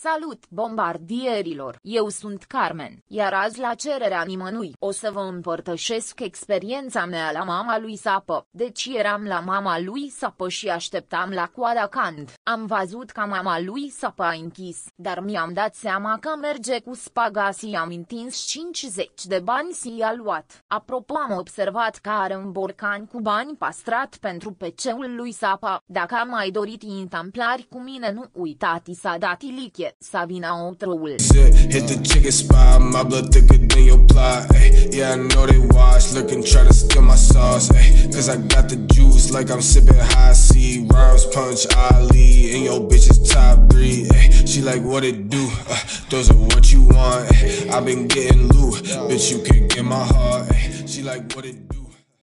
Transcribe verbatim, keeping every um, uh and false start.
Salut, bombardierilor! Eu sunt Carmen, iar azi la cererea nimănui o să vă împărtășesc experiența mea la mama lui Sapă. Deci eram la mama lui Sapă și așteptam la coada când am văzut că mama lui Sapă a închis, dar mi-am dat seama că merge cu spagații, am întins cincizeci de bani și i-a luat. Apropo, am observat că are un borcan cu bani pastrat pentru P C-ul lui Sapă. Dacă am mai dorit întâmplari cu mine, nu uitați să dați like. Savina Outroul. Hit the chicken spot, my blood thicker than your plot. Ay. Yeah, I know they watch, looking try to steal my sauce. Ay. Cause I got the juice like I'm sipping high C. Rhymes punch Ali, and your bitch is top three. Ay. She like what it do, uh, those are what you want. Ay. I been getting loot, bitch you can get my heart. Ay. She like what it do.